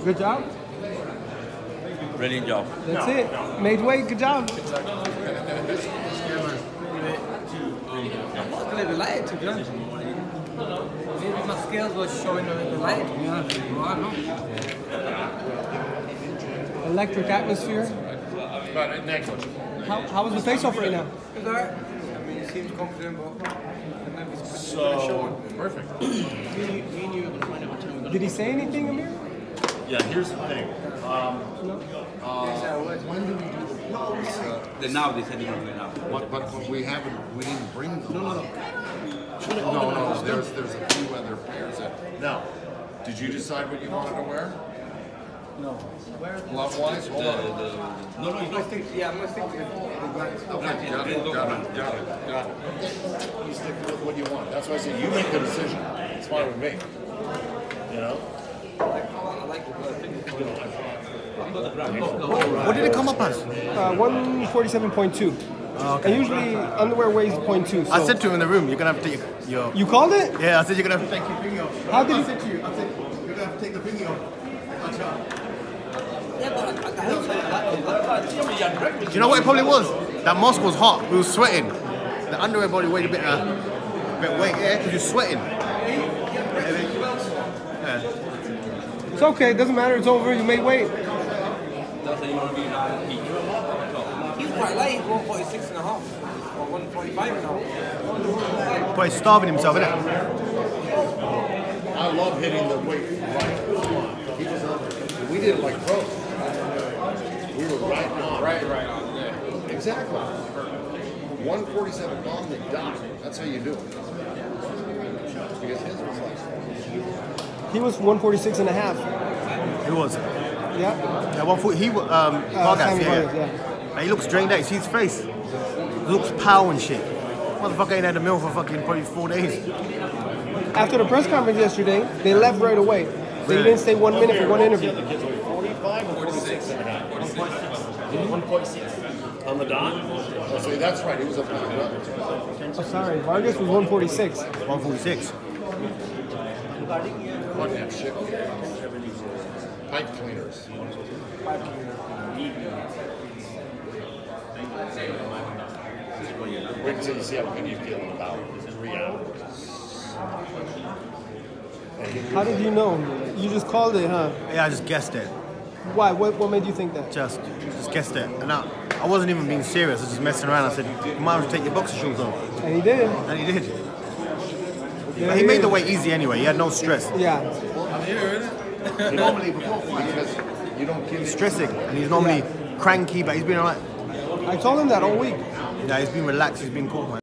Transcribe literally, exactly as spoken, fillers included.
Good job. Brilliant job. That's no, it. No. Made weight. Good job. I'm not a little light, to be honest. Maybe my scales were showing a little light, to be honest. Well, I don't know. Electric atmosphere. But next How, how was the face-off right now? It's alright. I mean, he seems confident, but so perfect. Did he say anything, Amir? Yeah, here's the thing. Um, no. Uh, when do we do the pause? Uh, the now they said you're going now. But, but but we haven't. We didn't bring them. No, no, no. No, no. There's there's a few other pairs that. Now, did you decide what you wanted to wear? No. Glove wise, hold on. No, no, you don't think. Yeah, I'm gonna stick with the black. Okay, got it, got it, got it, got it. Okay, you stick with what you want. That's why I said you make the decision. It's fine with me. You know. I like the black. What did it come up as? Uh, one forty-seven point two. Oh, okay. And usually underwear weighs point two. So. I said to him in the room, you're gonna have to take your. You called it? Yeah, I said you're gonna have to take your finger off. How did I you? said to you, I said you're gonna have to take the finger off. Do you know what it probably was? That mosque was hot. We were sweating. The underwear body weighed a bit, uh, a bit weight, yeah, because you're sweating. Yeah. It's okay. It doesn't matter. It's over. You made weight. He's quite light. He's one forty-six and a half. Or one forty-five and a half. Probably starving himself, innit? I love hitting the weight right. He was on. We did it like pros. We were right on. Right, right on. Yeah. Exactly. one forty-seven on the dot. That's how you do it. Because his was like. He was one forty-six and a half. He was. Yeah. Yeah, one foot. He um. Uh, Vargas, yeah, Vargas, yeah. yeah. And he looks drained out. You see his face. He looks pow and shit. Motherfucker ain't had a meal for fucking probably four days. After the press conference yesterday, they left right away. They didn't stay one minute for one interview. forty-five or forty-six and a half? one forty-six. On the dot? Oh, so that's right. He was a pound up. Oh, sorry. Vargas was one forty-six. one forty-six. What that shit? Pipe cleaners. Wait until you see how good you feel in about three hours. How did you know? You just called it, huh? Yeah, I just guessed it. Why? What, what made you think that? Just, just guessed it. And I, I wasn't even being serious. I was just messing around. I said, you might as well take your boxer shoes off. And he did. And he did. Yeah, But he he made did. the weight easy anyway. He had no stress. Yeah. Normally before fight, because you don't give He's stressing, and he's normally cranky, but he's been alright. I told him that all week. Yeah, he's been relaxed. He's been cool, man.